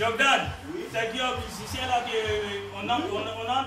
Jordan, c'est qui est musicien là qu'on a.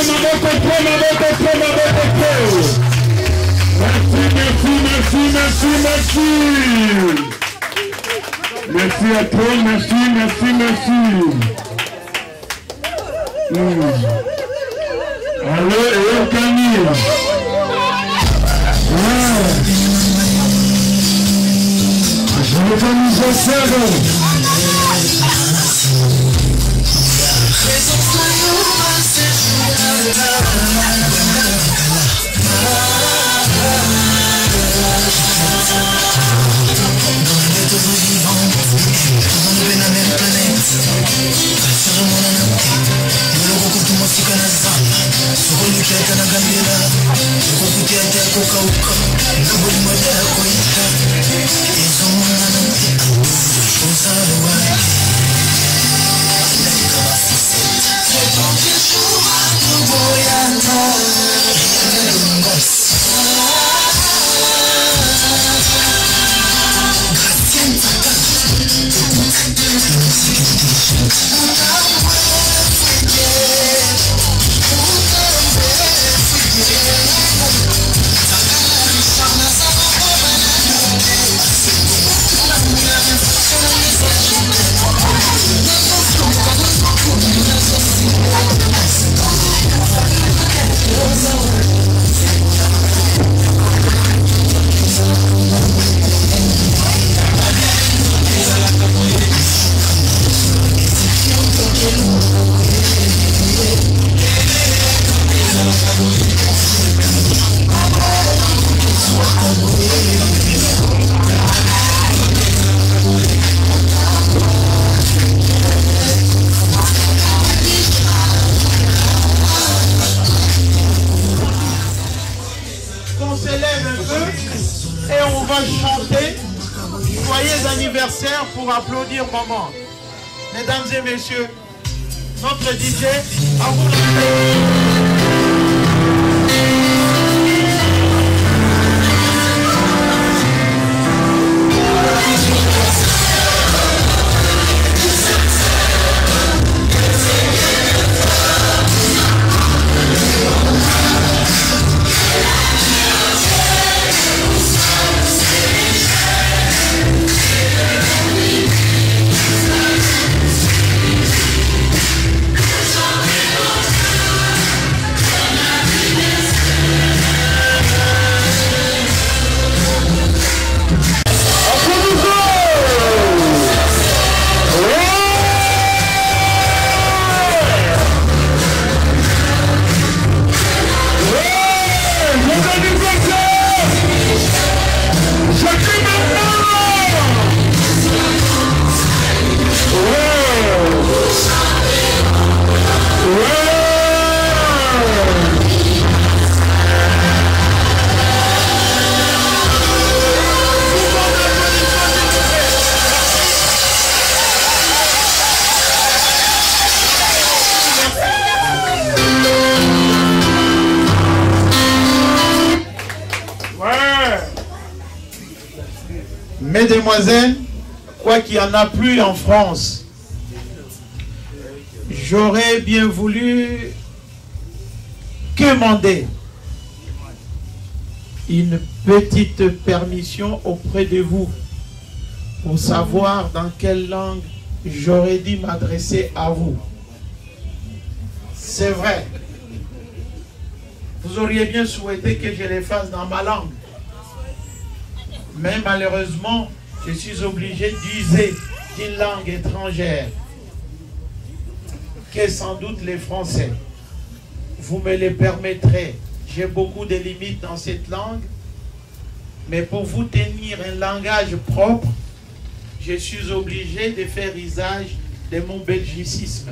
Merci à toi, merci. Allô, et Camille. Je vais pas nous observer. Pour applaudir maman. Mesdames et messieurs, notre DJ, à vous la Mesdemoiselles, quoi qu'il n'y en a plus en France, j'aurais bien voulu demander une petite permission auprès de vous pour savoir dans quelle langue j'aurais dû m'adresser à vous. C'est vrai, vous auriez bien souhaité que je les fasse dans ma langue. Mais malheureusement, je suis obligé d'user d'une langue étrangère, que sans doute les Français. Vous me le permettrez. J'ai beaucoup de limites dans cette langue, mais pour vous tenir un langage propre, je suis obligé de faire usage de mon belgicisme.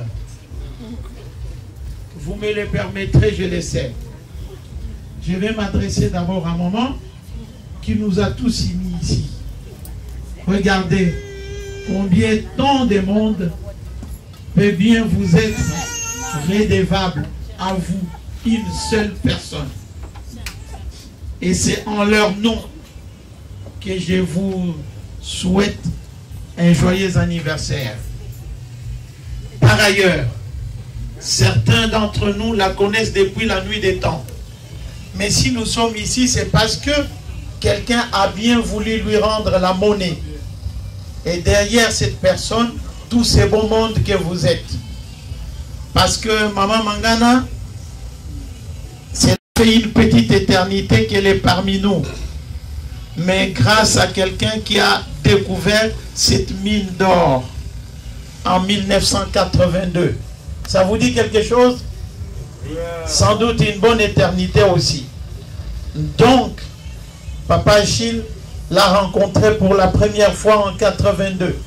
Vous me le permettrez, je le sais. Je vais m'adresser d'abord à maman, qui nous a tous unis ici. Regardez combien tant de monde peut bien vous être redevable à vous, une seule personne. Et c'est en leur nom que je vous souhaite un joyeux anniversaire. Par ailleurs, Certains d'entre nous la connaissent depuis la nuit des temps. Mais si nous sommes ici, c'est parce que quelqu'un a bien voulu lui rendre la monnaie. Et derrière cette personne, tous ces beaux mondes que vous êtes. Parce que Maman Mangana, c'est une petite éternité qu'elle est parmi nous. Mais grâce à quelqu'un qui a découvert cette mine d'or en 1982. Ça vous dit quelque chose? Sans doute une bonne éternité aussi. Donc, Papa Achille l'a rencontré pour la première fois en 82.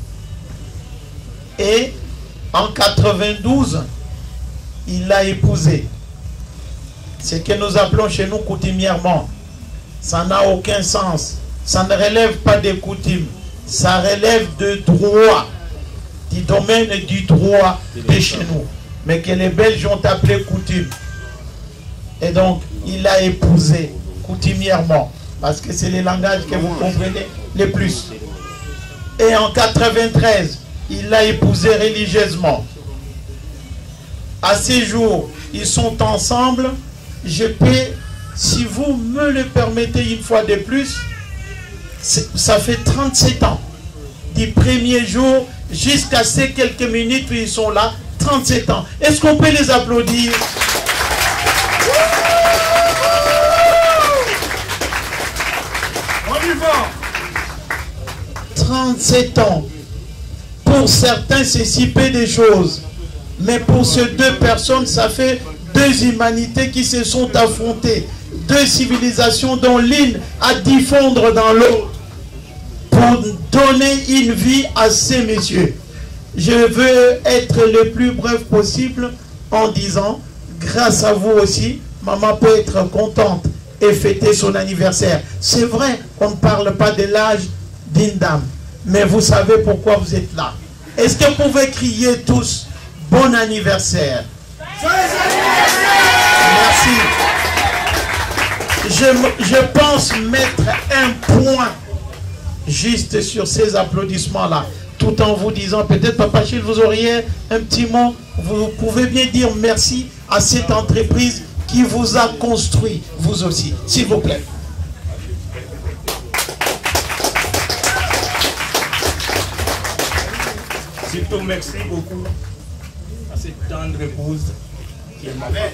Et en 92, il l'a épousée. Ce que nous appelons chez nous coutumièrement. Ça n'a aucun sens. Ça ne relève pas des coutumes. Ça relève de droit. Du domaine du droit de chez nous. Mais que les Belges ont appelé coutume. Et donc, il l'a épousée coutumièrement. Parce que c'est les langages que vous comprenez les plus. Et en 93, il l'a épousée religieusement. À ces jours, ils sont ensemble. Je peux, si vous me le permettez une fois de plus, ça fait 37 ans. Du premier jour jusqu'à ces quelques minutes où ils sont là, 37 ans. Est-ce qu'on peut les applaudir? 37 ans. Pour certains, c'est si peu de choses. Mais pour ces deux personnes, ça fait deux humanités qui se sont affrontées. Deux civilisations dont l'une a diffondre dans l'autre. Pour donner une vie à ces messieurs. Je veux être le plus bref possible en disant, grâce à vous aussi, maman peut être contente et fêter son anniversaire. C'est vrai qu'on ne parle pas de l'âge d'une dame, mais vous savez pourquoi vous êtes là. Est-ce que vous pouvez crier tous bon anniversaire? Merci. Je pense mettre un point juste sur ces applaudissements-là, tout en vous disant, peut-être Papa Achille, vous auriez un petit mot, vous pouvez bien dire merci à cette entreprise qui vous a construit, vous aussi, s'il vous plaît. Surtout merci beaucoup à cette tendre épouse qui est ma mère.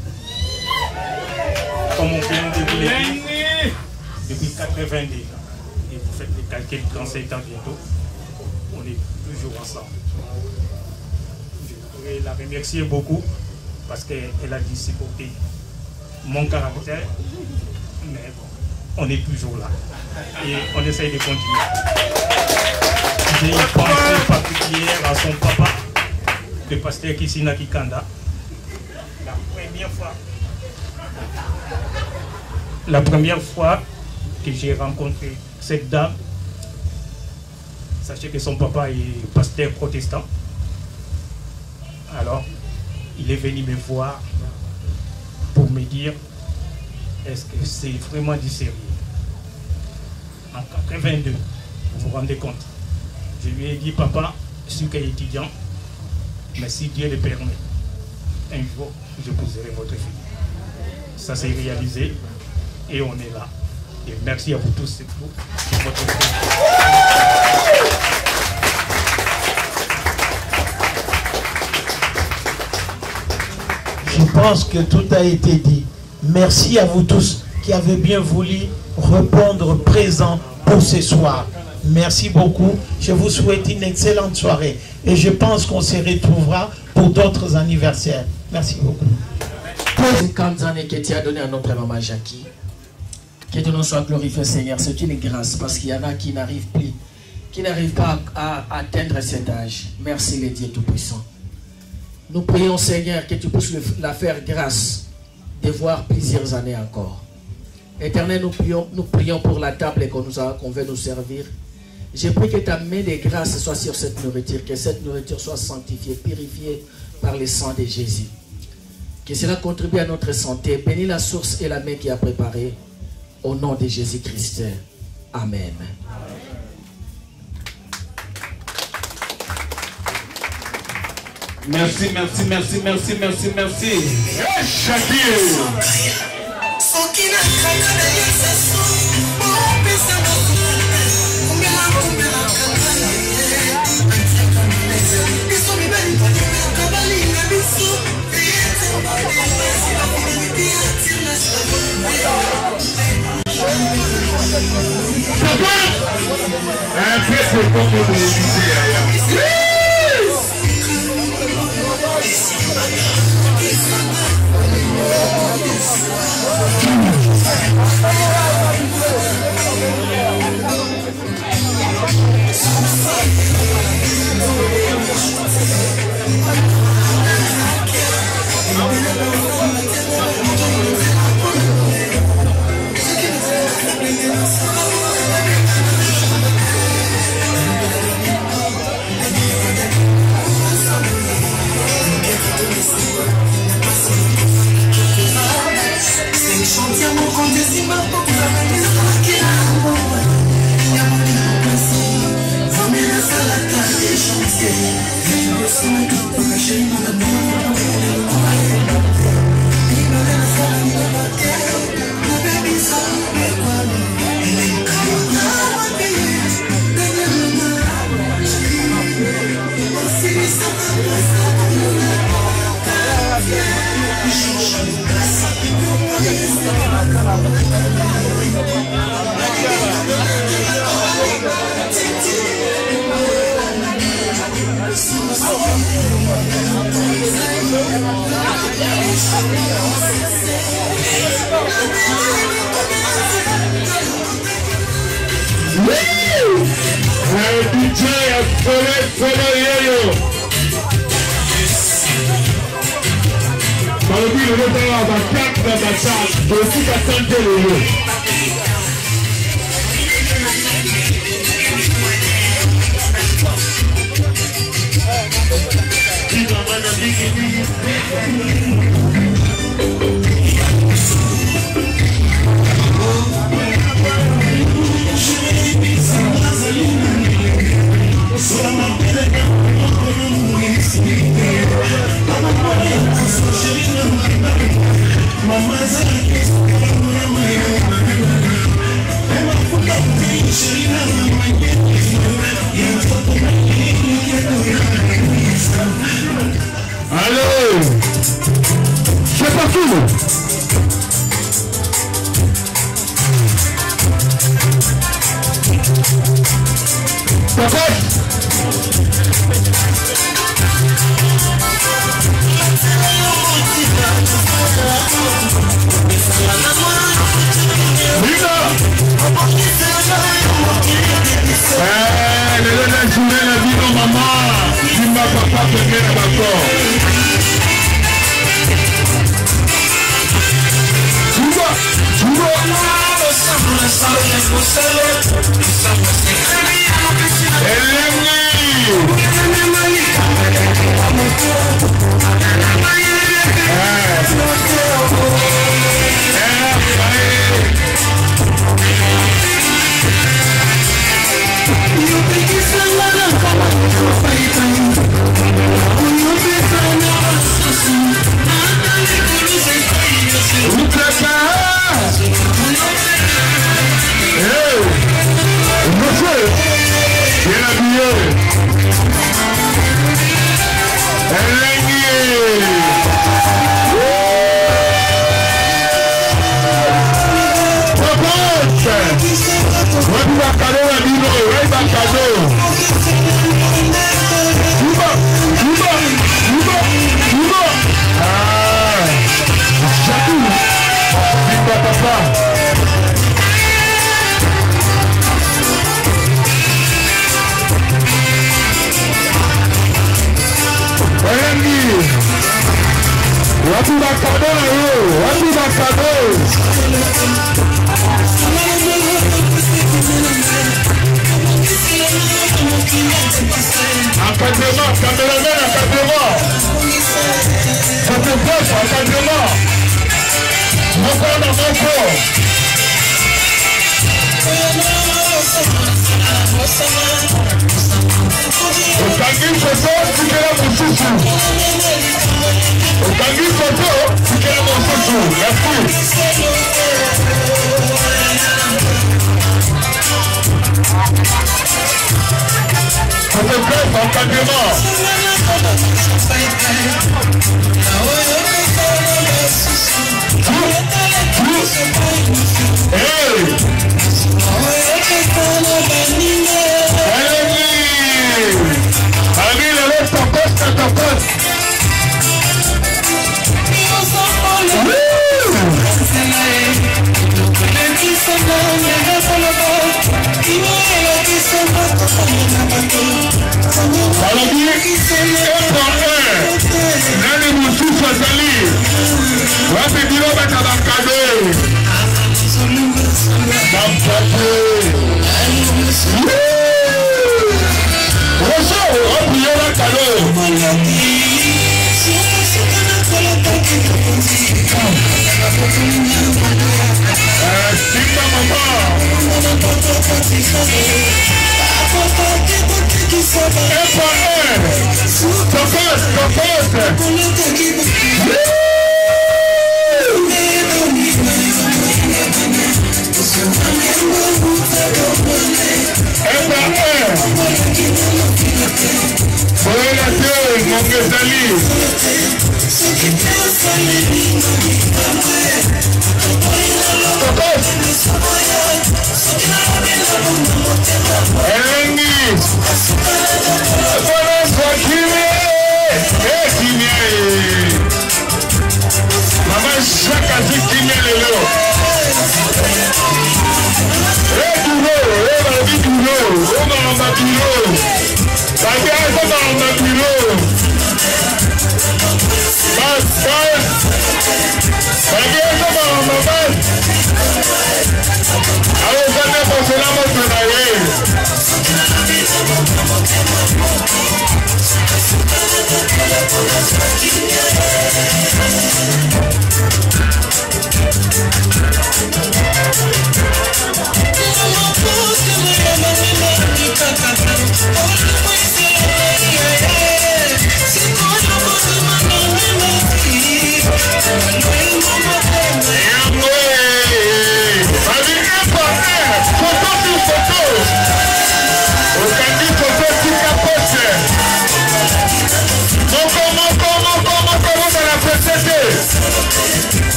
Comme on vient de vous le dire, depuis 82 ans. Et vous faites les calculs 37 ans bientôt. On est toujours ensemble. Je voudrais la remercier beaucoup parce qu'elle a dû supporter mon caractère. Mais bon, on est toujours là. Et on essaye de continuer. J'ai une pensée particulière à son papa, le pasteur Kissina Kikanda. La première fois que j'ai rencontré cette dame, sachez que son papa est pasteur protestant. Alors, il est venu me voir pour me dire, est-ce que c'est vraiment du sérieux? En 82, vous vous rendez compte? Je lui ai dit, papa, je suis étudiant, mais si Dieu le permet, un jour, je poserai votre fille. Ça s'est réalisé et on est là. Et merci à vous tous pour votre Je pense que tout a été dit. Merci à vous tous qui avez bien voulu répondre présent pour ce soir. Merci beaucoup. Je vous souhaite une excellente soirée. Et je pense qu'on se retrouvera pour d'autres anniversaires. Merci beaucoup. Les 40 années que tu as donné à notre maman Jackie, que ton nom soit glorifié, Seigneur, c'est une grâce parce qu'il y en a qui n'arrivent plus, qui n'arrivent pas à atteindre cet âge. Merci le Dieu Tout-Puissant. Nous prions, Seigneur, que tu puisses la faire grâce de voir plusieurs années encore. Éternel, nous prions pour la table qu'on veut nous servir. Je prie que ta main de grâce soit sur cette nourriture, que cette nourriture soit sanctifiée, purifiée par le sang de Jésus. Que cela contribue à notre santé. Bénis la source et la main qui a préparé. Au nom de Jésus-Christ. Amen. Merci, merci, merci, merci, merci, merci. Un peu c'est comme vous Okangi photo, tikela mosusu. Okangi photo, tikela mosusu. Merci. Photographe, encadrement. Hey!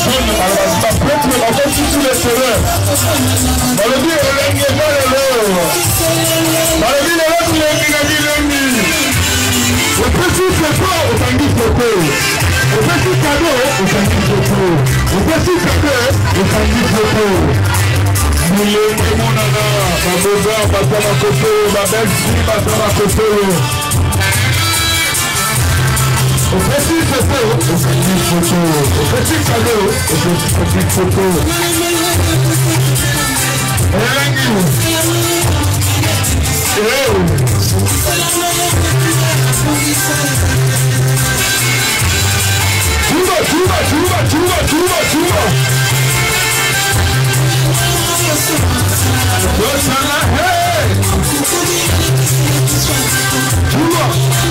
zone alabazima petre bakoti sur le terrain balobi elenge eza lelo balobi lelo tulengi na bilengi opesi foto okangi foto opesi kado okangi foto opesi kado okangi foto milenge monana baboza baza bakoto babelsi baza bakoto opesi foto okangi foto opesi kado okangi foto elengi Chuba. Dosana, hey! Chuba.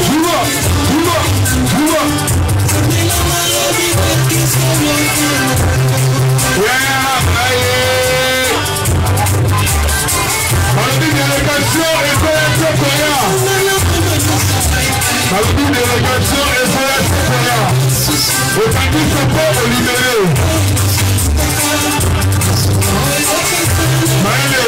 Délégation SOS Koya. Autant se peut libérer. Maëlé.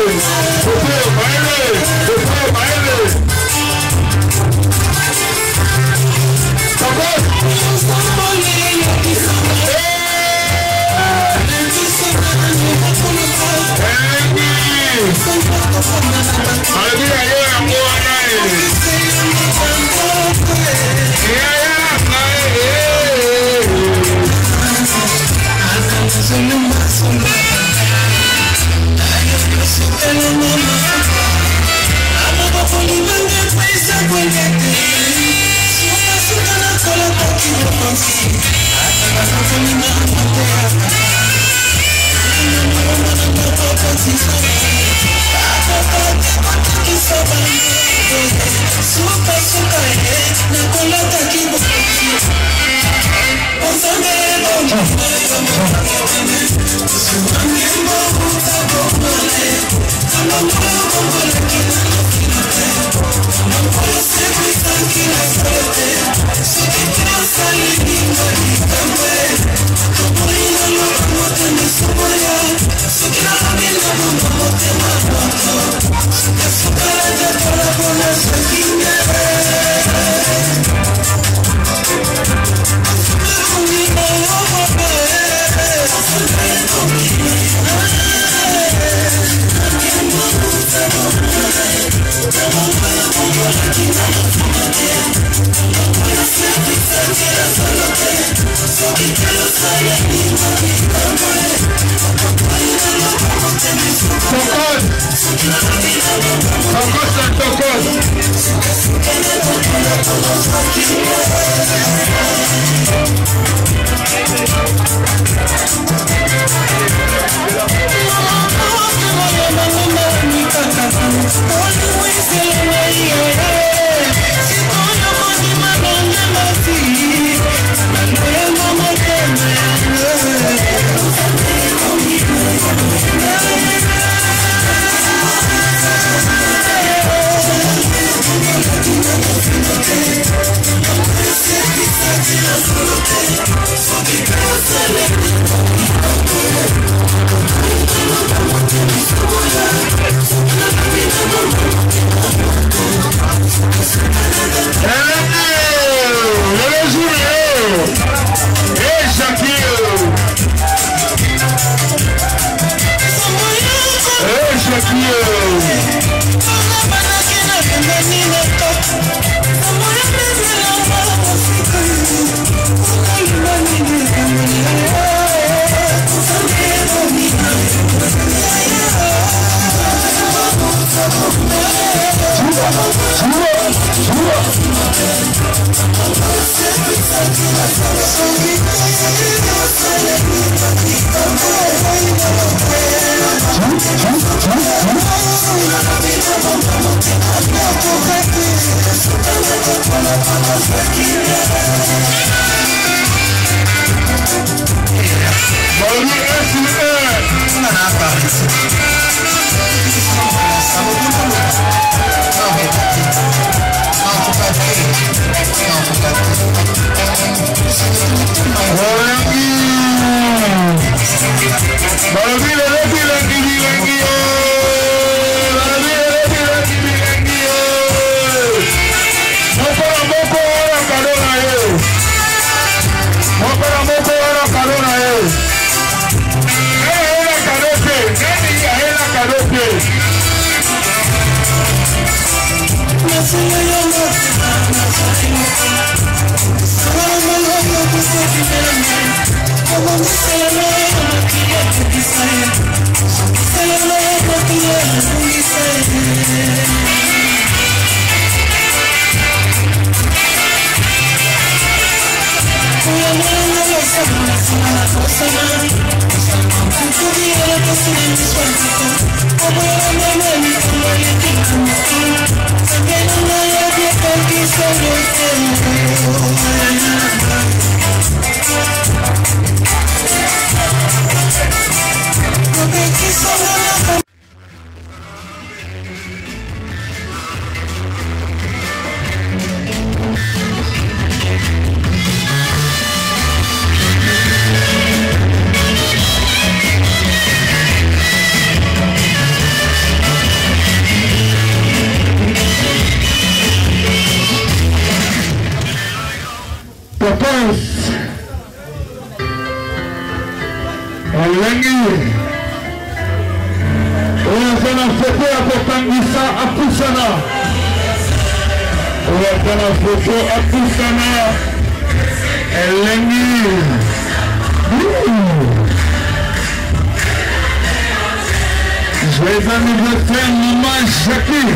Joyeux anniversaire, maman Jackie.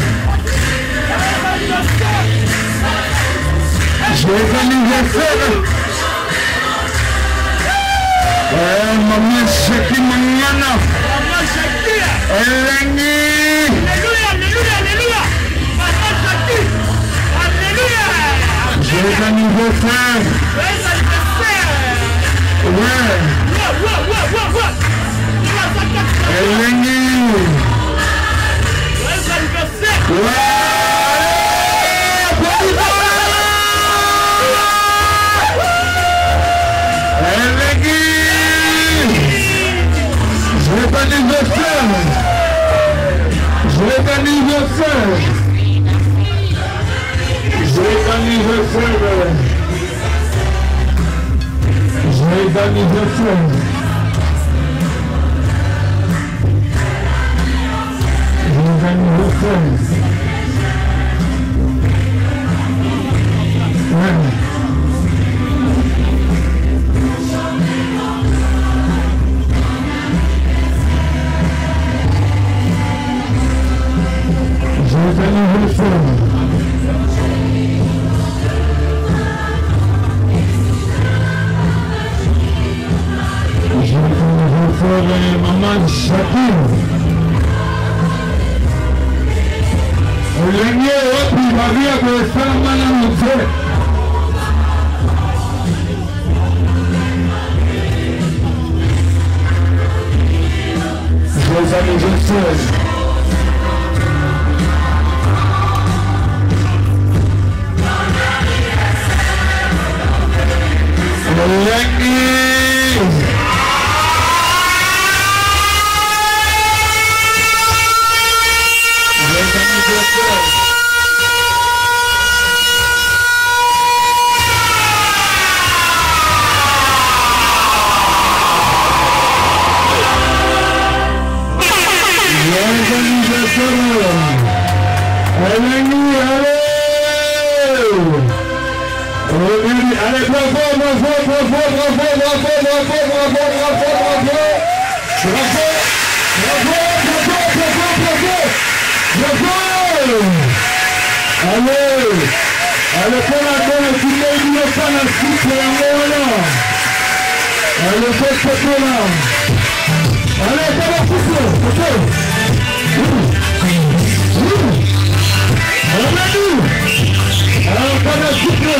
Joyeux anniversaire. Maman Jackie Mangana. Maman Jackie. Elengi. Alléluia, alléluia, alléluia. Maman Jackie. Alléluia. Joyeux anniversaire. Joyeux anniversaire. Ouais. Elengi. Joyeux anniversaire. Ouais. Elengi. Joyeux anniversaire. Joyeux anniversaire. Joyeux anniversaire. Joyeux anniversaire. Joyeux anniversaire. Ouais. Joyeux anniversaire. Joyeux anniversaire, maman Jackie. Elengi wapi Maria kuesana mana mzee. Joyeux anniversaire. Elengi. Allez, bravo, bravo, bravo, bravo, bravo, bravo, bravo, bravo, bravo. Bravo, bravo, bravo, bravo, bravo. Allez, allez, pour la bonne, tu m'as dit le pan à souple, là. Allez, faites ce peu là. Allez, pas la souple, ok. Allez, alors, pas la souple.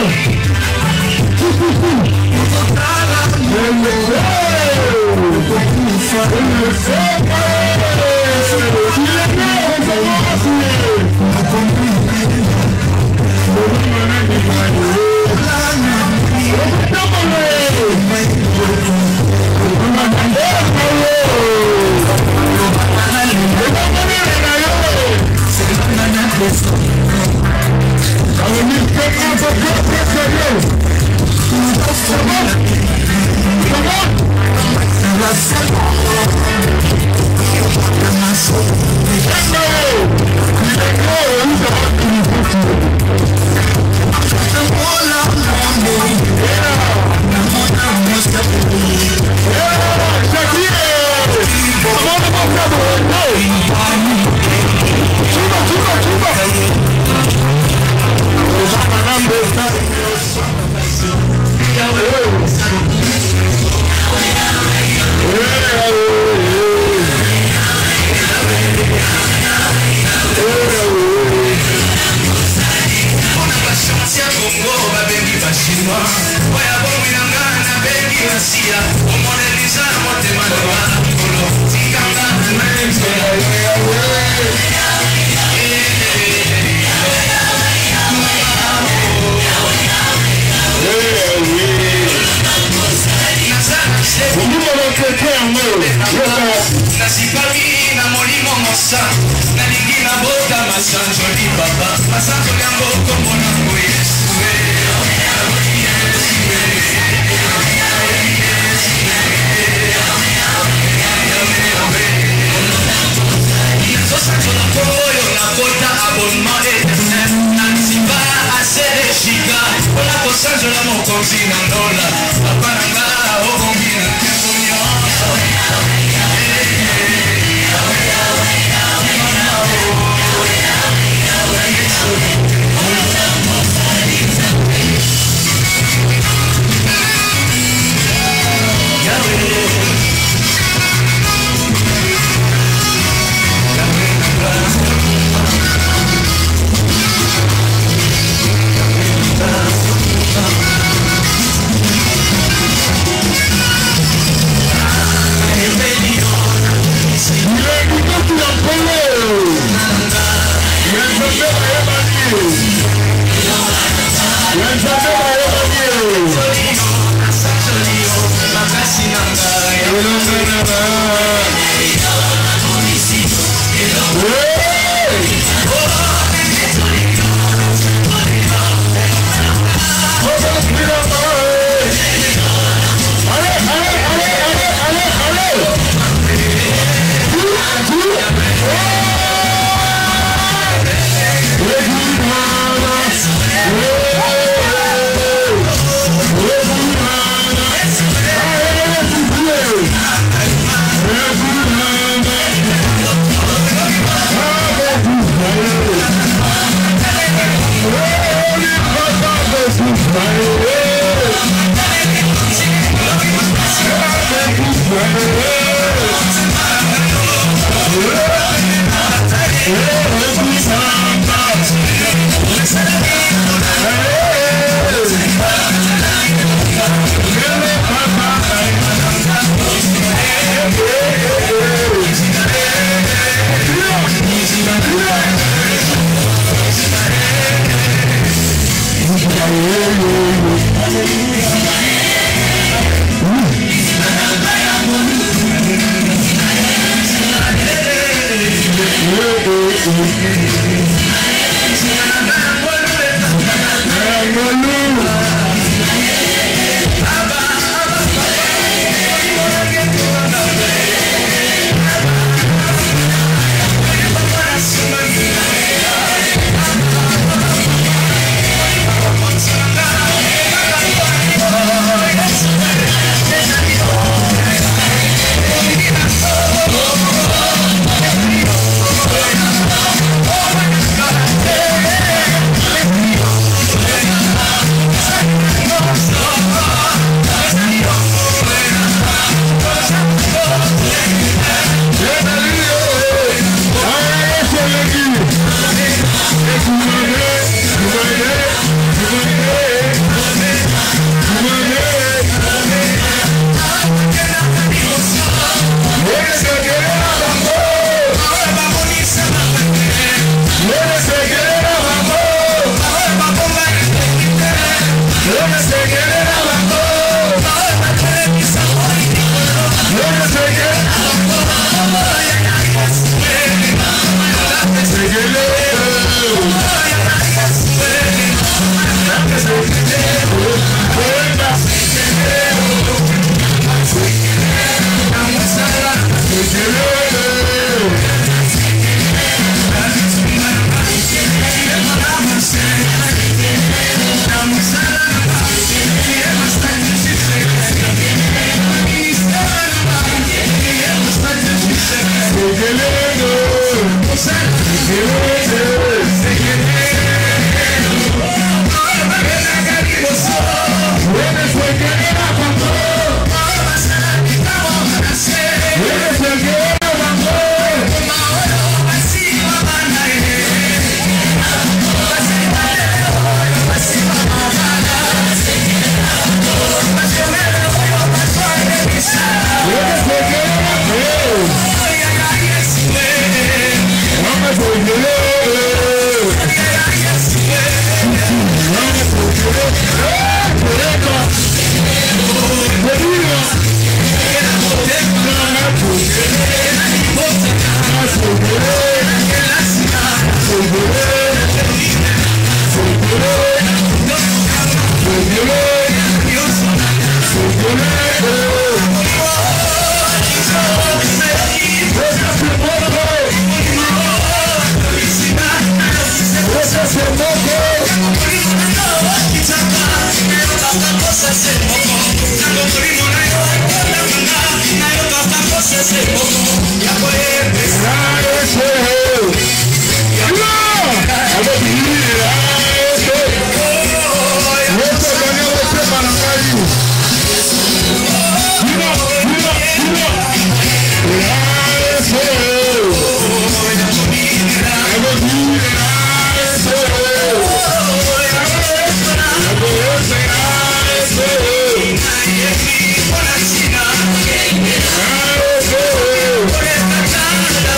China.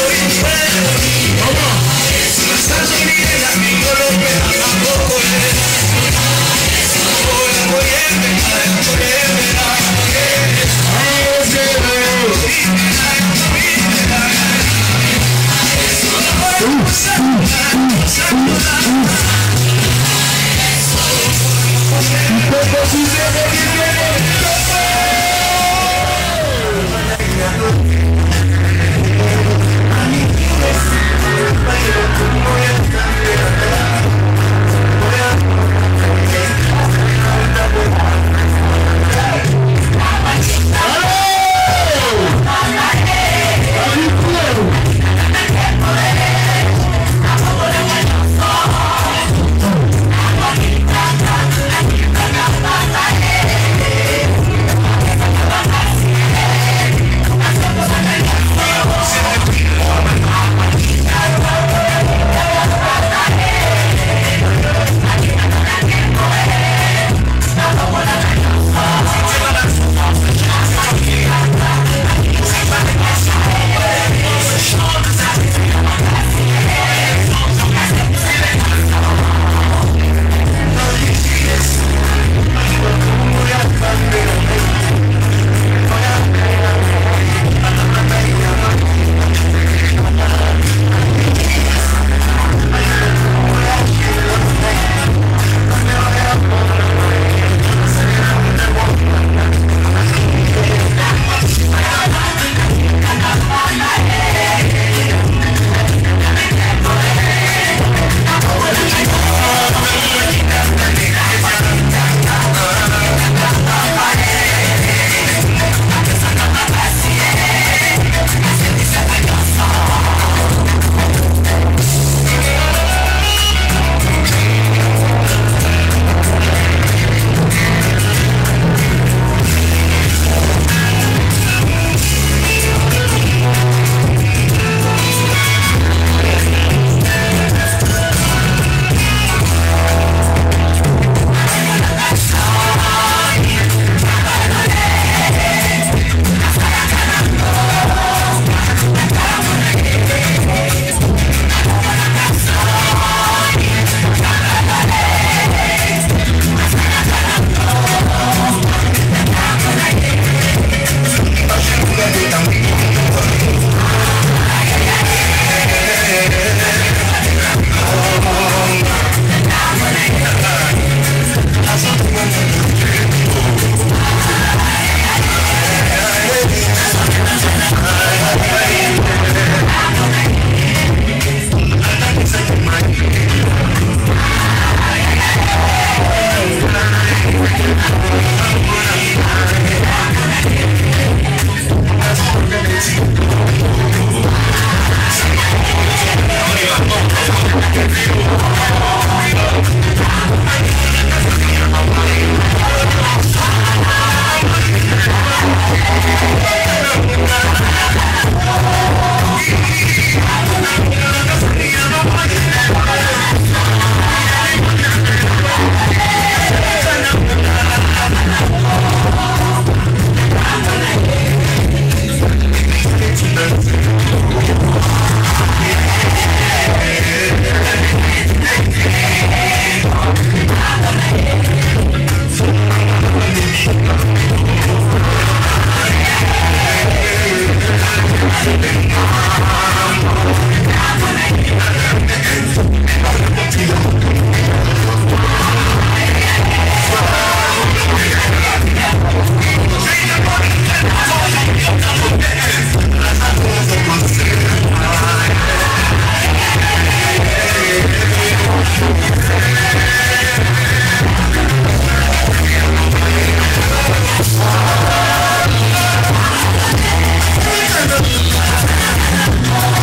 Let's go.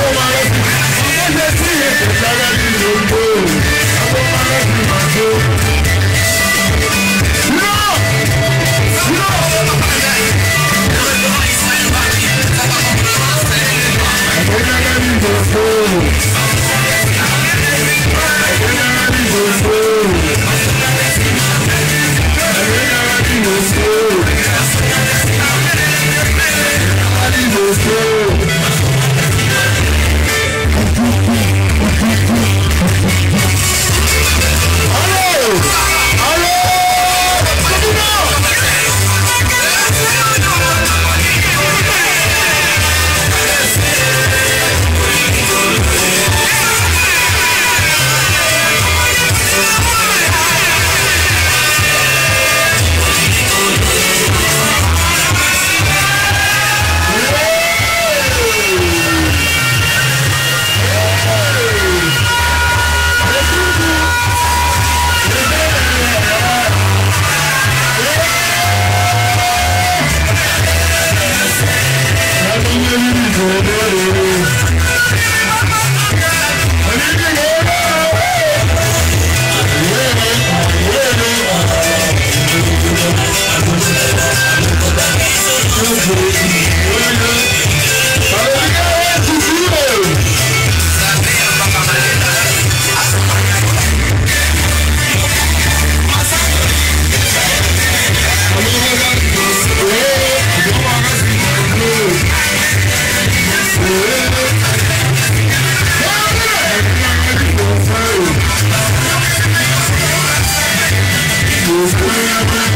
We'll be right back.